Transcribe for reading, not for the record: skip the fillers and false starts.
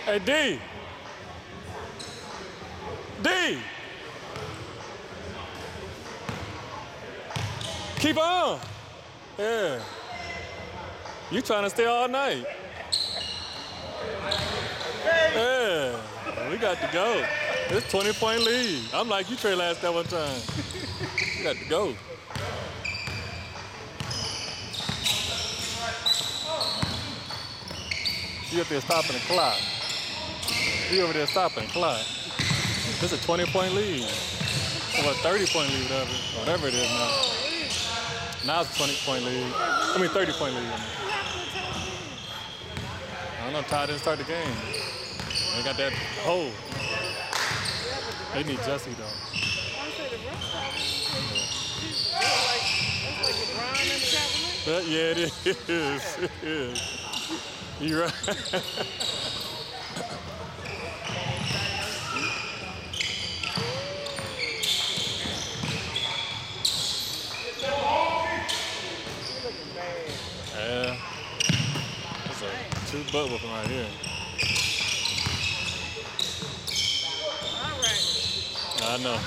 Hey, D. D. Keep on. Yeah. You trying to stay all night. Yeah. We got to go. It's 20-point lead. I'm like you, Trey, last that one time. We got to go. You up there stopping the clock. You over there stopping the clock. This is a 20-point lead. Or a 30-point lead, whatever it is now. Now it's a 20-point lead. I mean 30-point lead. I don't know, Ty didn't start the game. They got that hole. They need Jesse though. Yeah, it is. It is. You're right. Yeah. That's a two butt whooping right here. All right. I know.